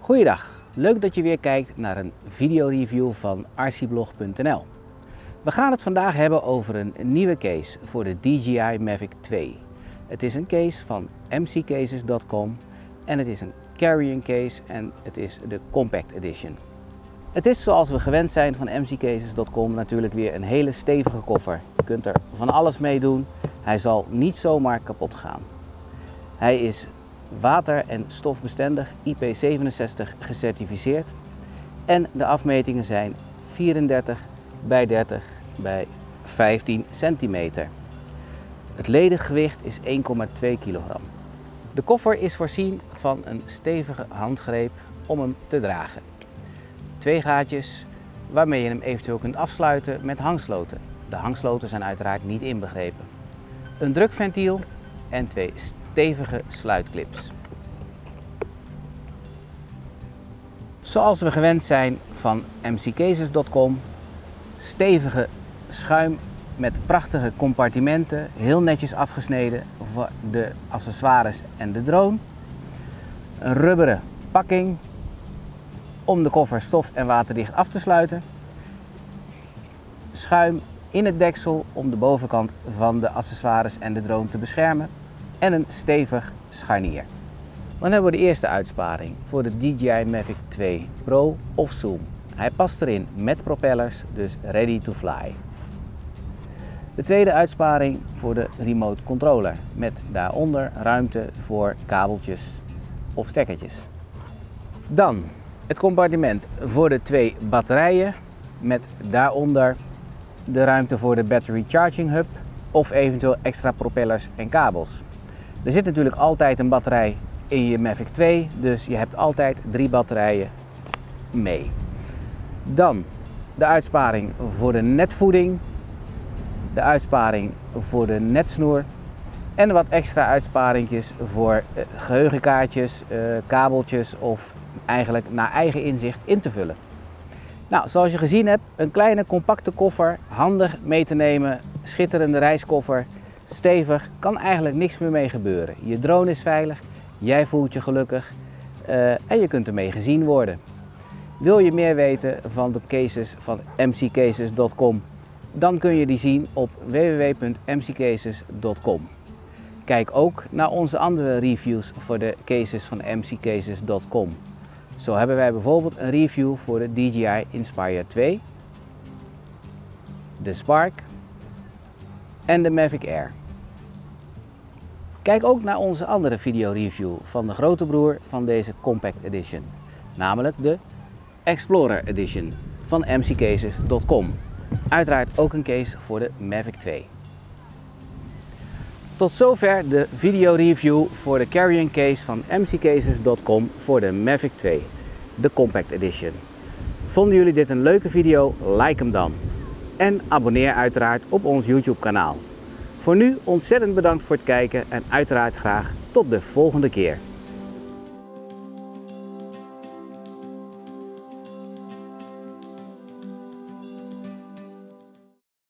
Goeiedag, leuk dat je weer kijkt naar een videoreview van rcblog.nl. We gaan het vandaag hebben over een nieuwe case voor de DJI Mavic 2. Het is een case van mccases.com en het is een carrying case en het is de Compact Edition. Het is zoals we gewend zijn van mccases.com natuurlijk weer een hele stevige koffer. Je kunt er van alles mee doen, hij zal niet zomaar kapot gaan. Hij is water- en stofbestendig IP67 gecertificeerd en de afmetingen zijn 34 bij 30 bij 15 centimeter. Het lediggewicht is 1,2 kilogram. De koffer is voorzien van een stevige handgreep om hem te dragen. 2 gaatjes waarmee je hem eventueel kunt afsluiten met hangsloten. De hangsloten zijn uiteraard niet inbegrepen. Een drukventiel en 2 stevige sluitclips. Zoals we gewend zijn van mccases.com, stevige schuim met prachtige compartimenten, heel netjes afgesneden voor de accessoires en de drone. Een rubberen pakking om de koffer stof- en waterdicht af te sluiten. Schuim in het deksel om de bovenkant van de accessoires en de drone te beschermen. En een stevig scharnier. Dan hebben we de eerste uitsparing voor de DJI Mavic 2 Pro of Zoom. Hij past erin met propellers, dus ready to fly. De tweede uitsparing voor de remote controller met daaronder ruimte voor kabeltjes of stekkertjes. Dan het compartiment voor de 2 batterijen met daaronder de ruimte voor de battery charging hub of eventueel extra propellers en kabels. Er zit natuurlijk altijd een batterij in je Mavic 2, dus je hebt altijd 3 batterijen mee. Dan de uitsparing voor de netvoeding, de uitsparing voor de netsnoer en wat extra uitsparingjes voor geheugenkaartjes, kabeltjes of eigenlijk naar eigen inzicht in te vullen. Nou, zoals je gezien hebt, een kleine compacte koffer, handig mee te nemen, schitterende reiskoffer, stevig, kan eigenlijk niks meer mee gebeuren. Je drone is veilig, jij voelt je gelukkig en je kunt ermee gezien worden. Wil je meer weten van de cases van mccases.com, dan kun je die zien op www.mccases.com. Kijk ook naar onze andere reviews voor de cases van mccases.com. Zo hebben wij bijvoorbeeld een review voor de DJI Inspire 2, de Spark en de Mavic Air. Kijk ook naar onze andere video-review van de grote broer van deze Compact Edition, namelijk de Explorer Edition van mccases.com. Uiteraard ook een case voor de Mavic 2. Tot zover de video-review voor de carrying case van mccases.com voor de Mavic 2, de Compact Edition. Vonden jullie dit een leuke video? Like hem dan. En abonneer uiteraard op ons YouTube kanaal. Voor nu ontzettend bedankt voor het kijken en uiteraard graag tot de volgende keer.